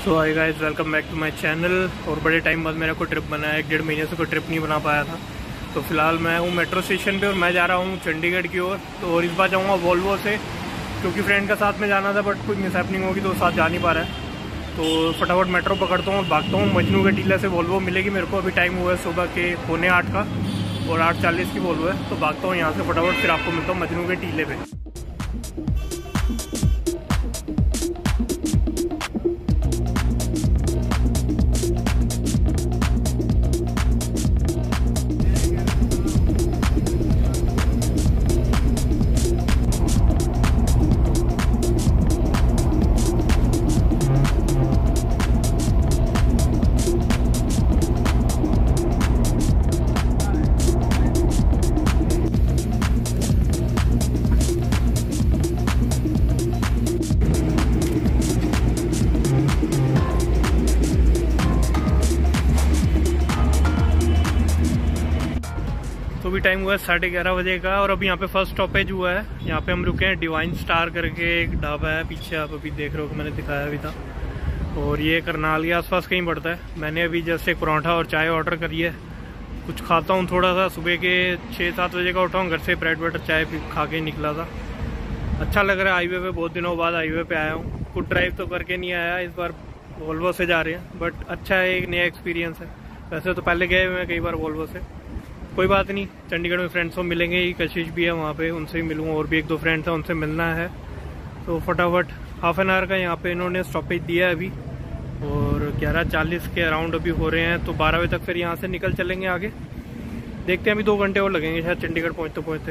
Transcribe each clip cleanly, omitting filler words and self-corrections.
So hi guys, welcome back to my channel. और बड़े time बाद मेरा कोई ट्रिप बना है, 1-1.5 महीने से कोई ट्रिप नहीं बना पाया था। तो फिलहाल मैं हूँ मेट्रो स्टेशन पे और मैं जा रहा हूँ चंडीगढ़ की ओर। तो और इस बार जाऊँगा वॉल्वो से, क्योंकि फ्रेंड का साथ में जाना था बट कुछ मिसहैपनिंग होगी तो साथ जा नहीं पा रहा है। तो फटाफट मेट्रो पकड़ता हूँ और भागता हूँ। मजनू के टीले से वॉल्वो मिलेगी मेरे को। अभी टाइम हुआ है सुबह के 7:45 का और 8:40 की वॉल्वो है। तो भागता हूँ यहाँ से फटाफट, फिर आपको मिलता हूँ मजनू के टीले पे। तो भी टाइम हुआ है 11:30 बजे का और अभी यहाँ पे फर्स्ट स्टॉपेज हुआ है। यहाँ पे हम रुके हैं डिवाइन स्टार करके, एक ढाबा है पीछे, आप अभी देख रहे हो कि मैंने दिखाया भी था। और ये करनाल के आसपास कहीं पड़ता है। मैंने अभी जैसे पराठा और चाय ऑर्डर करी है, कुछ खाता हूँ थोड़ा सा। सुबह के 6-7 बजे का उठा हूँ, घर से ब्रेड बटर चाय खा के निकला था। अच्छा लग रहा है हाईवे पे, बहुत दिनों बाद हाईवे पे आया हूँ। कुछ ड्राइव तो करके नहीं आया, इस बार वॉल्वो से जा रहे हैं। बट अच्छा है, एक नया एक्सपीरियंस है। वैसे तो पहले गए हुए हैं कई बार वॉल्वो से। कोई बात नहीं, चंडीगढ़ में फ्रेंड्स को मिलेंगे ही। कशिश भी है वहाँ पे, उनसे ही मिलूँगा। और भी 1-2 फ्रेंड्स हैं, उनसे मिलना है। तो फटाफट हाफ एन आवर का यहाँ पे इन्होंने स्टॉपेज दिया है अभी। और 11:40 के अराउंड अभी हो रहे हैं। तो 12 बजे तक फिर यहाँ से निकल चलेंगे आगे। देखते हैं, अभी 2 घंटे और लगेंगे शायद चंडीगढ़ पहुँचते पहुँचते।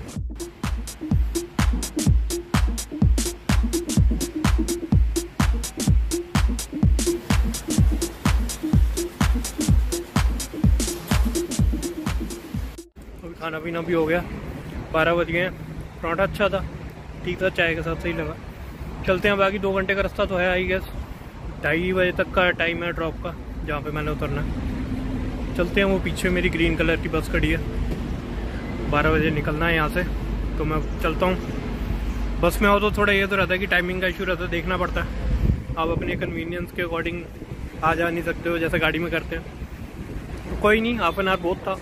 खाना पीना भी हो गया, 12 बज गए हैं। पराठा अच्छा था, ठीक था, चाय के साथ सही लगा। चलते हैं, बाकी 2 घंटे का रास्ता तो है आई गेस। 2:30 बजे तक का टाइम है ड्रॉप का, जहाँ पे मैंने उतरना है। चलते हैं, वो पीछे मेरी ग्रीन कलर की बस खड़ी है। 12 बजे निकलना है यहाँ से, तो मैं चलता हूँ। बस में हो तो थोड़ा ये तो रहता है कि टाइमिंग का इशू रहता है, देखना पड़ता है। आप अपने कन्वीनियंस के अकॉर्डिंग आ जा नहीं सकते हो जैसे गाड़ी में करते हैं। तो कोई नहीं, हाफ एन आवर बहुत था।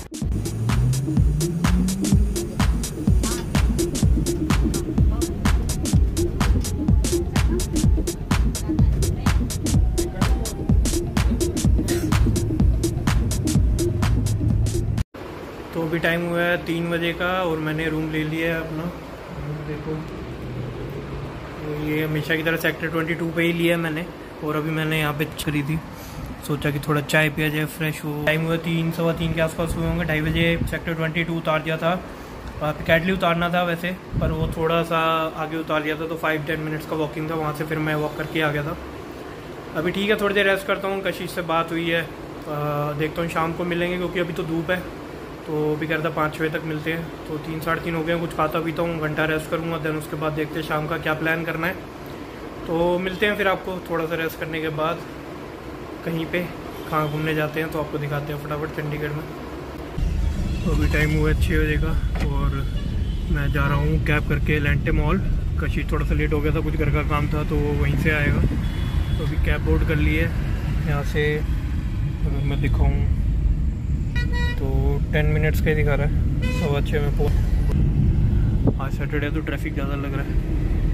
तो अभी टाइम हुआ है 3 बजे का और मैंने रूम ले लिया है अपना। देखो, तो ये हमेशा की तरह सेक्टर 22 पे ही लिया है मैंने। और अभी मैंने यहाँ पे खरीदी, सोचा कि थोड़ा चाय पिया जाए, फ्रेश हो। टाइम हुआ 3-3:15 के आसपास हुए होंगे। 2:30 बजे सेक्टर 22 उतार दिया था। पिकैडली उतारना था वैसे, पर वो थोड़ा सा आगे उतार दिया था। तो 5-10 मिनट्स का वॉकिंग था, वहाँ से फिर मैं वॉक करके आ गया था। अभी ठीक है, थोड़ी देर रेस्ट करता हूँ। कशिश से बात हुई है, देखता हूँ शाम को मिलेंगे, क्योंकि अभी तो धूप है। तो भी कहता 5 बजे तक मिलते हैं। तो 3-3:30 हो गए। कुछ खाता पीता हूँ, घंटा रेस्ट करूँगा, देन उसके बाद देखते हैं शाम का क्या प्लान करना है। तो मिलते हैं फिर आपको थोड़ा सा रेस्ट करने के बाद कहीं पे, कहाँ घूमने जाते हैं तो आपको दिखाते हैं फटाफट चंडीगढ़ में। तो अभी टाइम हुआ है 6 बजे का और मैं जा रहा हूँ कैब करके एलेंटे मॉल। कशिश थोड़ा सा लेट हो गया था, कुछ घर का काम था, तो वो वहीं से आएगा। तो अभी कैब बोर्ड कर ली है। यहाँ से अगर मैं दिखाऊँ तो 10 मिनट्स का ही दिखा रहा है। 6:15 में पहुँच। आज सैटरडे तो ट्रैफिक ज़्यादा लग रहा है।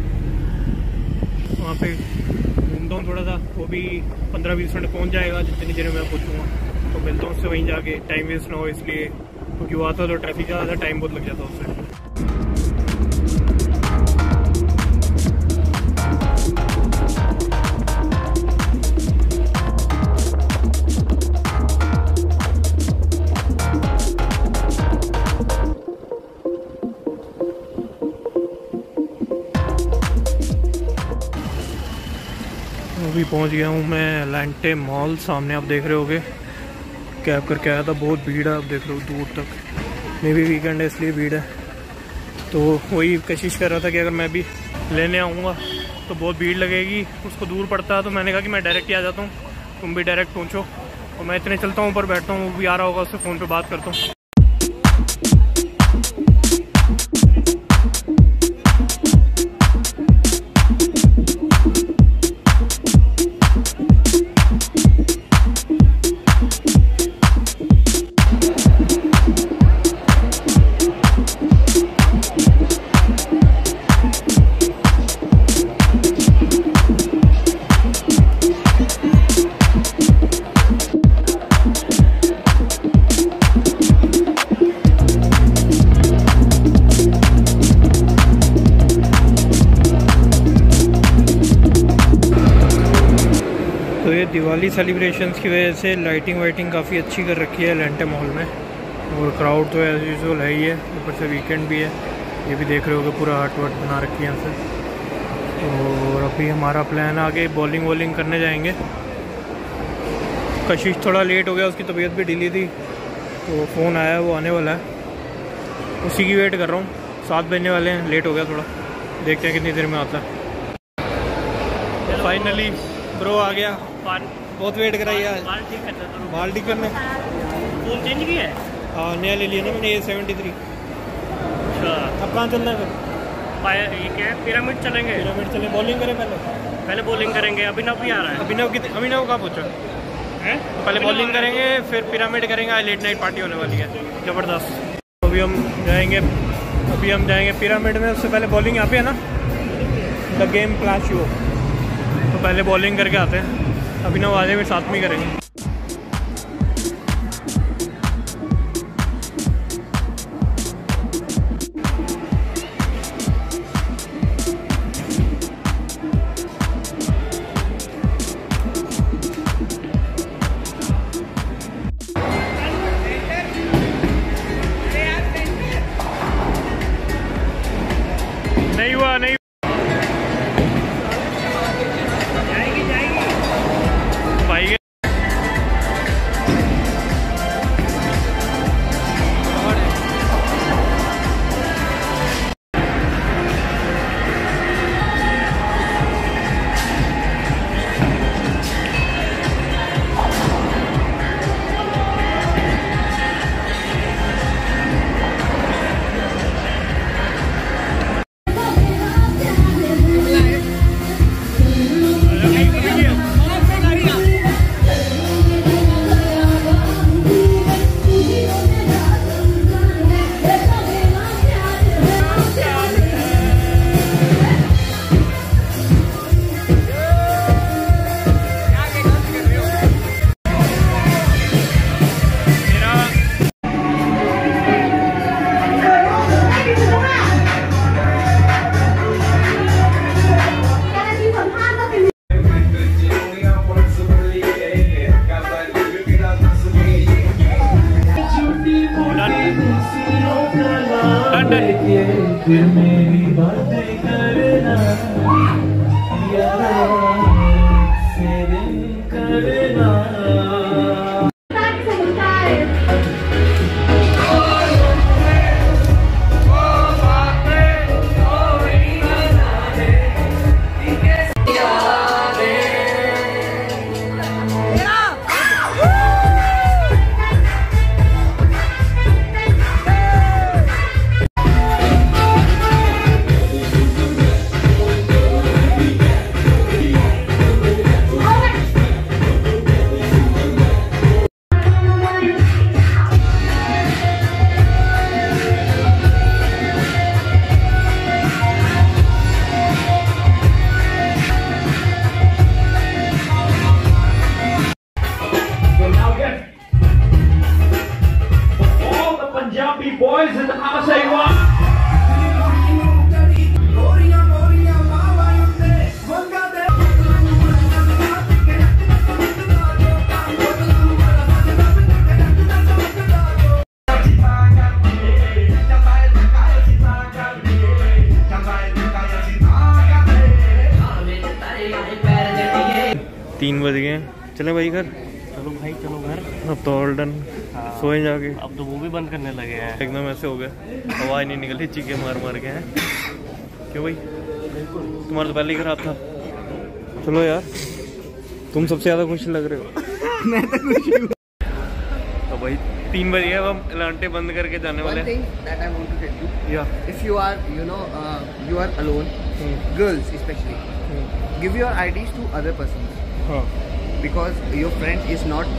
वहाँ पे घूमता हूँ थोड़ा सा, वो भी 15-20 मिनट पहुँच जाएगा जितनी देर में मैं पहुँचूँगा। तो मिलता हूँ उससे वहीं जाके, टाइम वेस्ट ना हो इसलिए, क्योंकि वो आता तो ट्रैफिक ज़्यादा था, टाइम बहुत लग जाता उससे। अभी पहुंच गया हूं मैं एलेंटे मॉल। सामने आप देख रहे होगे, कैब करके आया था, बहुत भीड़ है। आप देख रहे हो दूर तक। मे भी वीकेंड है इसलिए भीड़ है। तो वही कोशिश कर रहा था कि अगर मैं भी लेने आऊँगा तो बहुत भीड़ लगेगी, उसको दूर पड़ता है। तो मैंने कहा कि मैं डायरेक्ट ही आ जाता हूँ, तुम भी डायरेक्ट पहुँचो। और मैं इतने चलता हूँ, ऊपर बैठता हूँ, वो भी आ रहा होगा, उससे फ़ोन पे बात करता हूँ। ये दिवाली सेलिब्रेशंस की वजह से लाइटिंग वाइटिंग काफ़ी अच्छी कर रखी है एलेंटे मॉल में, और क्राउड तो एज यूजुअल है ही है, ऊपर से वीकेंड भी है। ये भी देख रहे हो कि पूरा हट वट बना रखी है यहाँ से। और अभी हमारा प्लान आगे बॉलिंग वॉलिंग करने जाएंगे। कशिश थोड़ा लेट हो गया, उसकी तबीयत भी ढीली थी, तो फ़ोन आया, वो आने वाला है, उसी की वेट कर रहा हूँ। 7 बजने वाले हैं, लेट हो गया थोड़ा, देखते हैं कितनी देर में आता है। फाइनली ब्रो आ गया, बहुत वेट कराई यार। बाल ठीक करने फोन चेंज किया है? हाँ, नया ले लिया ना मैंने, A73। अच्छा, अब कहाँ चलना है फिर? ये क्या है, पिरामिड चलेंगे? पिरामिड चले, बॉलिंग करें पहले बॉलिंग करेंगे। अभिनव भी आ रहा है। अभिनव कहाँ पहुँचा है? पहले बॉलिंग करेंगे, फिर पिरामिड करेंगे। लेट नाइट पार्टी होने वाली है ज़बरदस्त। अभी हम जाएंगे पिरामिड में। उससे पहले बॉलिंग यहाँ पे है ना, द गेम क्लाश हो, तो पहले बॉलिंग करके आते हैं। अभिनव आ जाए, फिर साथ में ही करेंगे। नहीं हुआ नहीं भाई। फिर मेरी बातें करना, से दिन करना। Boys in the house, say what? तीन बज गए, चले भाई घर। चलो भाई चलो घर। अब तो ऑल डन, सोए जाके। अब तो वो भी बंद करने लगे हैं। एकदम ऐसे हो गया, आवाज़ नहीं निकली, चीखे मार मार के हैं। क्यों भाई, तुम्हारा तो पहले ही खराब था। चलो यार, तुम सबसे ज़्यादा खुश लग रहे हो। मैं तो खुश हूँ। तो भाई 3 बज गए, अब हम एलांटे बंद करके जाने वाले हैं। One thing that I want to tell you, Yeah. if you are, you are alone, girls especially, give your IDs to other persons. हाँ। Because your friend is not.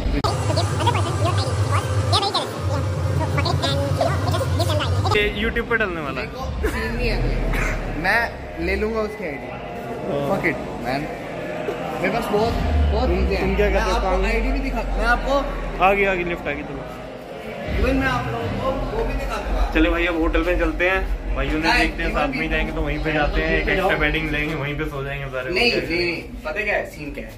ये YouTube पे डालने वाला है। देखो सीन नहीं है, मैं ले लूँगा उसकी ID. Fuck it, man. मेरे पास बहुत चीजें हैं। तुम क्या कहते हो? मैं आपको ID भी दिखा, मैं आपको आगे लिफ्ट आएगी। चलो इवन मैं आप लोगों को वो भी दिखा दूँगा। चले भाई, अब होटल में चलते हैं, भाइयों ने देखते हैं, साथ में जाएंगे तो वहीं पे जाते हैं, एक एक्स्ट्रा बेडिंग लेंगे, वहीं पे सो जाएंगे सारे। नहीं, पता क्या है सीन, क्या है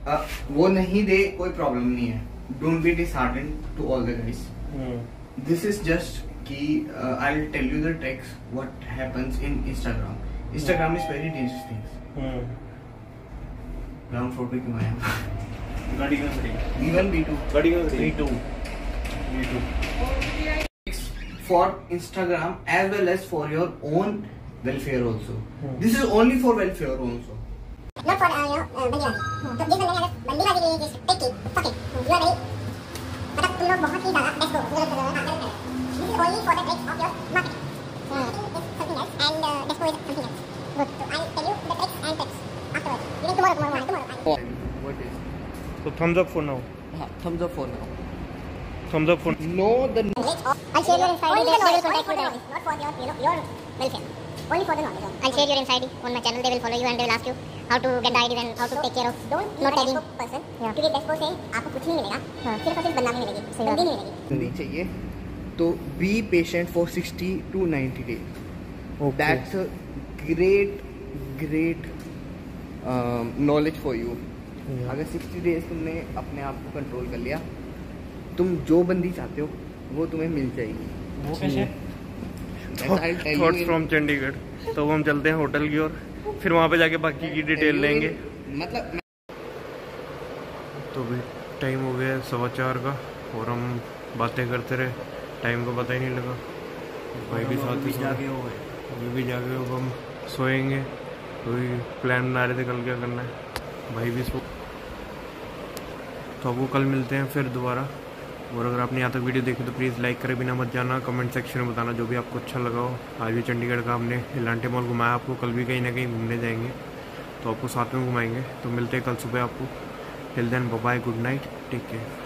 वो नहीं दे कोई प्रॉब्लम नहीं है. Don't be disheartened to all the guys. This is just कि I'll tell you the tricks what happens in Instagram. Instagram is very dangerous things. Ground floor पे क्यों आया? गाड़ी का B1 B2 गाड़ी का B2 for Instagram as well as for your own welfare also. This is only for welfare also. Not for बंदीबाजी के लिए take it fuck it you are ready मतलब तुम लोग बहुत ही ज्यादा let's go this is only for the tricks of your marketing something else and despo is something else good so I'll tell you the tricks and tips afterwards even tomorrow What is? तो thumbs up for now. Thumbs up for now. Thumbs up for No, the I'll share your inside they will contact you directly not for your welfare only for the knowledge I'll share your inside on my channel they will follow you and they will ask you how to get the IDs and how to take care of not tagging person क्योंकि despo से आपको कुछ नहीं मिलेगा सिर्फ और सिर्फ बदनामी मिलेगी गंदी नहीं मिलेगी नहीं चाहिए तो be patient for 60 to 90 days. Okay. That's a great knowledge for you. अगर 60 days तुमने अपने आप को कंट्रोल कर लिया तुम जो बंदी चाहते हो वो तुम्हें मिल जाएगी. वो कैसे? Thoughts from Chandigarh. तो हम चलते हैं होटल की ओर फिर वहाँ पे जाके बाकी की डिटेल लेंगे. मतलब तो भी टाइम हो गया 4:15 का और हम बातें करते रहे टाइम का पता ही नहीं लगा. भाई भी साथ ही जागे हो गए. ये भी जागे अब हम सोएंगे. तो प्लान बना रहे थे कल क्या करना है. भाई भी सो तो आपको कल मिलते हैं फिर दोबारा. और अगर आपने यहाँ तक वीडियो देखी तो प्लीज़ लाइक करे बिना मत जाना. कमेंट सेक्शन में बताना जो भी आपको अच्छा लगा हो. आज भी चंडीगढ़ का हमने एलांटे मॉल घुमाया आपको. कल भी कहीं ना कहीं घूमने जाएंगे तो आपको साथ में घुमाएंगे. तो मिलते हैं कल सुबह आपको. Till then bye bye good night take care.